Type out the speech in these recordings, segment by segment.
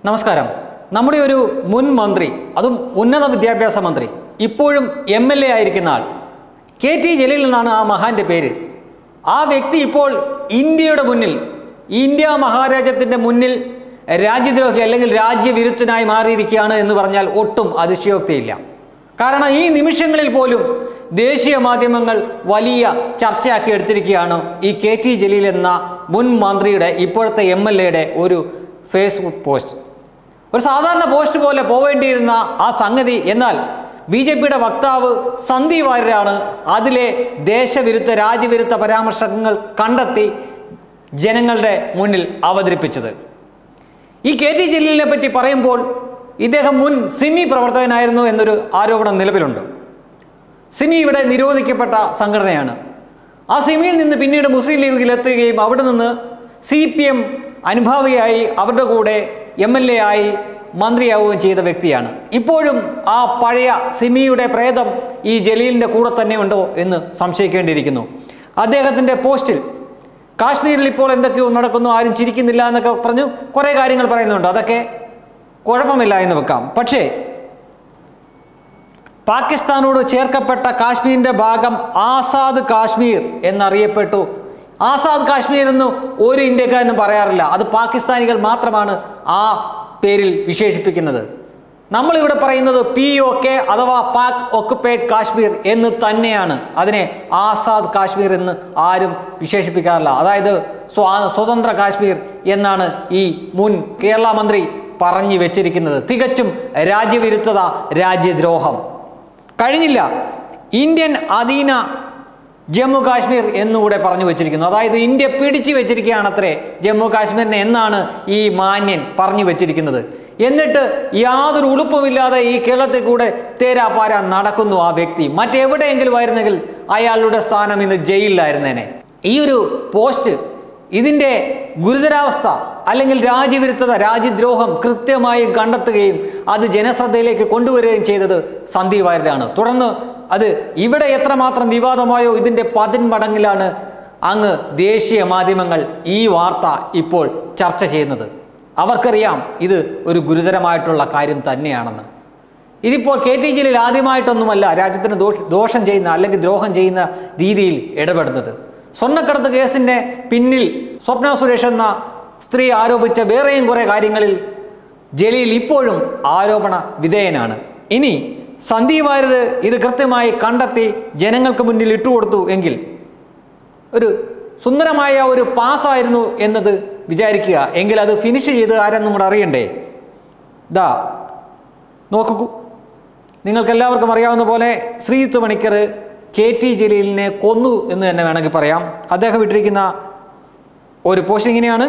നമസ്കാരം. നമ്മുടെ ഒരു മുൻ മന്ത്രി, അതും ഉന്നത വിദ്യാഭ്യാസ മന്ത്രി, ഇപ്പോഴും MLA ആയിരിക്കുന്ന ആൾ KT ജലീൽ എന്നാണ് ആ മഹാന്റെ പേര്. ആ വ്യക്തി ഇപ്പോൾ ഇന്ത്യയുടെ മുന്നിൽ, ഇന്ത്യ മഹാരാജ്യത്തിൻ്റെ മുന്നിൽ രാജ്യദ്രോഹി അല്ലെങ്കിൽ രാജ്യവിരുദ്ധനായി മാറിയിരിക്കുകയാണ് എന്ന് പറഞ്ഞാൽ ഒട്ടും അതിശയോക്തിയില്ല. കാരണം ഈ നിമിഷങ്ങളിൽ പോലും ദേശീയ മാധ്യമങ്ങൾ വലിയ ചർച്ചയാക്കി എടുത്തിരിക്കുകയാണ് ഈ KT ജലീൽ എന്ന മുൻ മന്ത്രിയുടെ, ഇപ്പോഴത്തെ MLAയുടെ ഒരു ഫേസ്ബുക്ക് പോസ്റ്റ്. ഒരു സാധാരണ പോസ്റ്റ് പോലെ പോവേണ്ടിയിരുന്ന ആ സംഗതി എന്നാൽ BJPയുടെ വക്താവ് സന്ദീപ് വാര്യരാണ് അതിലെ ദേശവിരുദ്ധ രാജ്യവിരുദ്ധ പരാമർശങ്ങൾ കണ്ടെത്തി ജനങ്ങളുടെ മുന്നിൽ അവതരിപ്പിച്ചത്. ഈ KT ജലീലിനെ പറ്റി പറയുമ്പോൾ ഇദ്ദേഹം മുൻ സിമി പ്രവർത്തകനായിരുന്നു എന്നൊരു ആരോപണം നിലവിലുണ്ട്. സിമി ഇവിടെ നിരോധിക്കപ്പെട്ട സംഘടനയാണ്. ആ സിമിയിൽ നിന്ന് പിന്നീട് മുസ്ലിം ലീഗിലെത്തുകയും അവിടെ നിന്ന് CPM അനുഭാവിയായി അവരുടെ കൂടെ MLA ആയി മന്ത്രിയാവുകയും ചെയ്ത വ്യക്തിയാണ്. ഇപ്പോഴും ആ പഴയ സിമിയുടെ പ്രേതം ഈ ജലീലിൻ്റെ കൂടെ തന്നെ ഉണ്ടോ എന്ന് സംശയിക്കേണ്ടിയിരിക്കുന്നു. അദ്ദേഹത്തിൻ്റെ പോസ്റ്റിൽ കാശ്മീരിൽ ഇപ്പോൾ എന്തൊക്കെയോ നടക്കുന്നു, ആരും ചിരിക്കുന്നില്ല എന്നൊക്കെ പറഞ്ഞു കുറേ കാര്യങ്ങൾ പറയുന്നുണ്ട്. അതൊക്കെ കുഴപ്പമില്ല എന്ന് വെക്കാം. പക്ഷേ പാകിസ്ഥാനോട് ചേർക്കപ്പെട്ട കാശ്മീരിൻ്റെ ഭാഗം ആസാദ് കാശ്മീർ എന്നറിയപ്പെട്ടു. ആസാദ് കാശ്മീർ എന്ന് ഒരു ഇന്ത്യക്കാരനും പറയാറില്ല. അത് പാകിസ്ഥാനികൾ മാത്രമാണ് ആ പേരിൽ വിശേഷിപ്പിക്കുന്നത്. നമ്മളിവിടെ പറയുന്നത് POK അഥവാ പാക് ഒക്കുപ്പൈഡ് കാശ്മീർ എന്ന് തന്നെയാണ്. അതിനെ ആസാദ് കാശ്മീർ എന്ന് ആരും വിശേഷിപ്പിക്കാറില്ല. അതായത് സ്വതന്ത്ര കാശ്മീർ എന്നാണ് ഈ മുൻ കേരള മന്ത്രി പറഞ്ഞു വെച്ചിരിക്കുന്നത്. തികച്ചും രാജ്യവിരുദ്ധത, രാജ്യദ്രോഹം. കഴിഞ്ഞില്ല, ഇന്ത്യൻ അധീന ജമ്മു കാശ്മീർ എന്നുകൂടെ പറഞ്ഞു വെച്ചിരിക്കുന്നു. അതായത് ഇന്ത്യ പിടിച്ചു വെച്ചിരിക്കുകയാണത്രേ ജമ്മു കാശ്മീരിനെ എന്നാണ് ഈ മാന്യൻ പറഞ്ഞു വെച്ചിരിക്കുന്നത്. എന്നിട്ട് യാതൊരു ഉളുപ്പുമില്ലാതെ ഈ കേരളത്തിൽ കൂടെ തേരാപ്പാര നടക്കുന്നു ആ വ്യക്തി. മറ്റെവിടെയെങ്കിലും ആയിരുന്നെങ്കിൽ അയാളുടെ സ്ഥാനം ഇന്ന് ജയിലിലായിരുന്നേനെ. ഈ ഒരു പോസ്റ്റ്, ഇതിൻ്റെ ഗുരുതരാവസ്ഥ അല്ലെങ്കിൽ രാജ്യവിരുദ്ധത, രാജ്യദ്രോഹം കൃത്യമായി കണ്ടെത്തുകയും അത് ജനശ്രദ്ധയിലേക്ക് കൊണ്ടുവരികയും ചെയ്തത് സന്ദീപ് വാര്യരാണ്. തുടർന്ന് അത് ഇവിടെ എത്രമാത്രം വിവാദമായോ ഇതിൻ്റെ 10 മടങ്ങിലാണ് അങ്ങ് ദേശീയ മാധ്യമങ്ങൾ ഈ വാർത്ത ഇപ്പോൾ ചർച്ച ചെയ്യുന്നത്. അവർക്കറിയാം ഇത് ഒരു ഗുരുതരമായിട്ടുള്ള കാര്യം തന്നെയാണെന്ന്. ഇതിപ്പോൾ KT ജലീൽ ആദ്യമായിട്ടൊന്നുമല്ല രാജ്യത്തിന് ദോഷം ചെയ്യുന്ന അല്ലെങ്കിൽ ദ്രോഹം ചെയ്യുന്ന രീതിയിൽ ഇടപെടുന്നത്. സ്വർണ്ണക്കടത്ത് കേസിൻ്റെ പിന്നിൽ സ്വപ്ന സുരേഷ് എന്ന സ്ത്രീ ആരോപിച്ച വേറെയും കുറേ കാര്യങ്ങളിൽ ജലീൽ ഇപ്പോഴും ആരോപണ വിധേയനാണ്. ഇനി സന്ദീപ് വാര്യർ ഇത് കൃത്യമായി കണ്ടെത്തി ജനങ്ങൾക്ക് മുന്നിൽ ഇട്ടുകൊടുത്തു എങ്കിൽ ഒരു സുന്ദരമായ ഒരു പാസ്സായിരുന്നു എന്നത് വിചാരിക്കുക. എങ്കിൽ അത് ഫിനിഷ് ചെയ്ത് ആരെന്നും കൂടെ അറിയണ്ടേ? ദാ നോക്കൂ, നിങ്ങൾക്കെല്ലാവർക്കും അറിയാവുന്ന പോലെ ശ്രീജിത്ത് പണിക്കർ KT ജലീലിനെ കൊന്നു എന്ന് തന്നെ വേണമെങ്കിൽ പറയാം. അദ്ദേഹം ഇട്ടിരിക്കുന്ന ഒരു പോസ്റ്റ് ഇങ്ങനെയാണ്: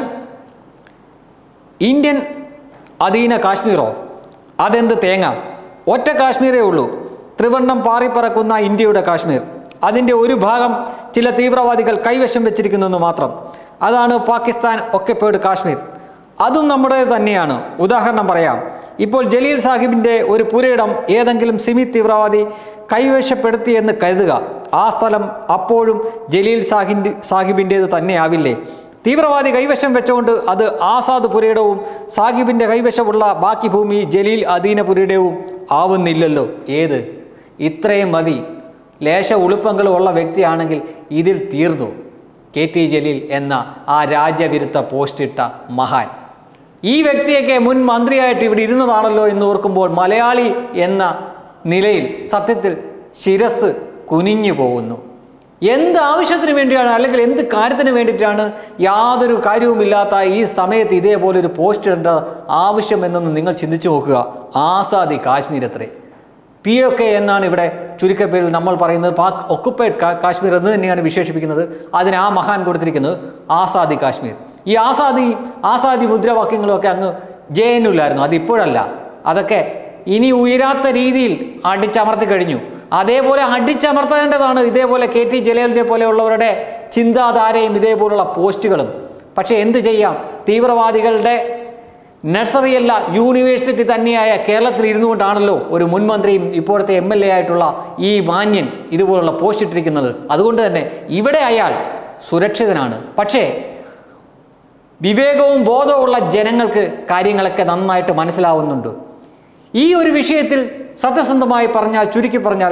ഇന്ത്യൻ അധീന കാശ്മീരോ, അതെന്ത് തേങ്ങ, ഒറ്റ കാശ്മീരേ ഉള്ളൂ, ത്രിവർണ്ണം പാറിപ്പറക്കുന്ന ഇന്ത്യയുടെ കാശ്മീർ. അതിൻ്റെ ഒരു ഭാഗം ചില തീവ്രവാദികൾ കൈവശം വെച്ചിരിക്കുന്നെന്ന് മാത്രം. അതാണ് പാകിസ്ഥാൻ ഒക്കുപ്പൈഡ് കാശ്മീർ. അതും നമ്മുടെ തന്നെയാണ്. ഉദാഹരണം പറയാം. ഇപ്പോൾ ജലീൽ സാഹിബിൻ്റെ ഒരു പുരയിടം ഏതെങ്കിലും സിമി തീവ്രവാദി കൈവശപ്പെടുത്തിയെന്ന് കരുതുക. ആ സ്ഥലം അപ്പോഴും ജലീൽ സാഹിബിൻ്റേത് തന്നെയാവില്ലേ? തീവ്രവാദി കൈവശം വെച്ചുകൊണ്ട് അത് ആസാദ് പുരയിടവും സാഹിബിൻ്റെ കൈവശമുള്ള ബാക്കി ഭൂമി ജലീൽ അധീന പുരയിടവും ആവുന്നില്ലല്ലോ. ഏത്? ഇത്രയും മതി. ലേശ ഉളുപ്പങ്ങളും ഉള്ള വ്യക്തിയാണെങ്കിൽ ഇതിൽ തീർന്നു. KT ജലീൽ എന്ന ആ രാജ്യവിരുദ്ധ പോസ്റ്റിട്ട മഹാൻ. ഈ വ്യക്തിയൊക്കെ മുൻ മന്ത്രിയായിട്ട് ഇവിടെ ഇരുന്നതാണല്ലോ എന്ന് ഓർക്കുമ്പോൾ മലയാളി എന്ന നിലയിൽ സത്യത്തിൽ ശിരസ് കുനിഞ്ഞു പോകുന്നു. എന്ത് ആവശ്യത്തിന് വേണ്ടിയാണ് അല്ലെങ്കിൽ എന്ത് കാര്യത്തിന് വേണ്ടിയിട്ടാണ് യാതൊരു കാര്യവുമില്ലാത്ത ഈ സമയത്ത് ഇതേപോലൊരു പോസ്റ്റ് ഇടേണ്ട ആവശ്യമെന്നൊന്ന് നിങ്ങൾ ചിന്തിച്ചു നോക്കുക. ആസാദി കാശ്മീർ എത്രേ. POK എന്നാണ് ഇവിടെ ചുരുക്കപ്പേരിൽ നമ്മൾ പറയുന്നത്. പാക് ഒക്കുപ്പൈഡ് കാശ്മീർ എന്ന് തന്നെയാണ് വിശേഷിപ്പിക്കുന്നത്. അതിന് ആ മഹാൻ കൊടുത്തിരിക്കുന്നത് ആസാദി കാശ്മീർ. ഈ ആസാദി മുദ്രാവാക്യങ്ങളുമൊക്കെ അങ്ങ് JNUലായിരുന്നു. അതിപ്പോഴല്ല. അതൊക്കെ ഇനി ഉയരാത്ത രീതിയിൽ അടിച്ചമർത്തി കഴിഞ്ഞു. അതേപോലെ അടിച്ചമർത്തേണ്ടതാണ് ഇതേപോലെ KT ജലീലിനെ പോലെയുള്ളവരുടെ ചിന്താധാരയും ഇതേപോലുള്ള പോസ്റ്റുകളും. പക്ഷേ എന്ത് ചെയ്യാം, തീവ്രവാദികളുടെ നഴ്സറിയല്ല യൂണിവേഴ്സിറ്റി തന്നെയായ കേരളത്തിൽ ഇരുന്നു കൊണ്ടാണല്ലോ ഒരു മുൻമന്ത്രിയും ഇപ്പോഴത്തെ MLA ആയിട്ടുള്ള ഈ മാന്യൻ ഇതുപോലുള്ള പോസ്റ്റ് ഇട്ടിരിക്കുന്നത്. അതുകൊണ്ട് തന്നെ ഇവിടെ അയാൾ സുരക്ഷിതനാണ്. പക്ഷേ വിവേകവും ബോധവുമുള്ള ജനങ്ങൾക്ക് കാര്യങ്ങളൊക്കെ നന്നായിട്ട് മനസ്സിലാവുന്നുണ്ട്. ഈ ഒരു വിഷയത്തിൽ സത്യസന്ധമായി പറഞ്ഞാൽ, ചുരുക്കി പറഞ്ഞാൽ,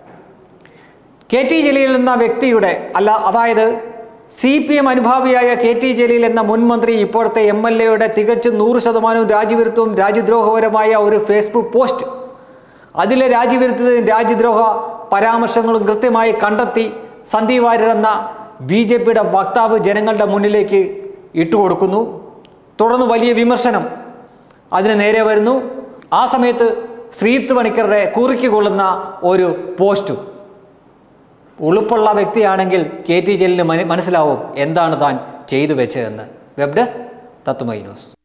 KT ജലീൽ എന്ന വ്യക്തിയുടെ അതായത് CPM അനുഭാവിയായ KT ജലീൽ എന്ന മുൻ മന്ത്രി, ഇപ്പോഴത്തെ MLA തികച്ചും 100% രാജ്യവിരുദ്ധവും രാജ്യദ്രോഹപരമായ ഒരു ഫേസ്ബുക്ക് പോസ്റ്റ്, അതിലെ രാജ്യവിരുദ്ധതയും രാജ്യദ്രോഹ പരാമർശങ്ങളും കൃത്യമായി കണ്ടെത്തി സന്ദീപ് വാര്യർ എന്ന BJPയുടെ വക്താവ് ജനങ്ങളുടെ മുന്നിലേക്ക് ഇട്ടുകൊടുക്കുന്നു. തുടർന്ന് വലിയ വിമർശനം അതിന് നേരെ വരുന്നു. ആ സമയത്ത് ശ്രീത്ത് പണിക്കരുടെ കുറിക്കൊള്ളുന്ന ഒരു പോസ്റ്റും. ഉളുപ്പുള്ള വ്യക്തിയാണെങ്കിൽ KT ജലീലിന് മനസ്സിലാവും എന്താണ് താൻ ചെയ്തു വെച്ചതെന്ന്. Web desk Tatwamayi news.